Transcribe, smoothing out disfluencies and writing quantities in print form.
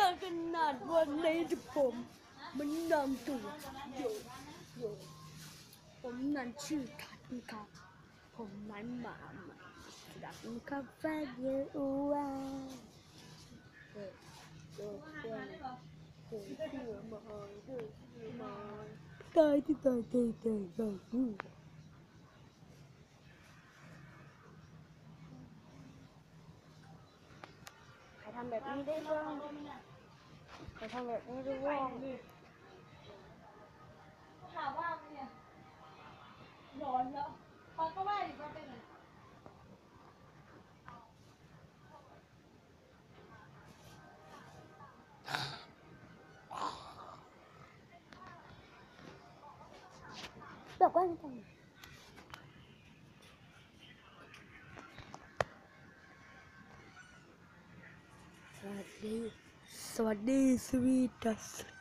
อขนาดวันนี้ที่ผมมันนำตัวโยผมนั้นชื่อทัดครับผมนั้นมาใหม่ดักกาแฟเยอะว่าโยตายที่ตายใครทำแบบนี้ได้บ้างใครทำแบบนี้ได้บ้างถามว่าเนี่ยร้อนแล้วเขาก็ว่าอยู่ว่าเป็นไงบอกว่าจะทำสวัสดีสวีดัส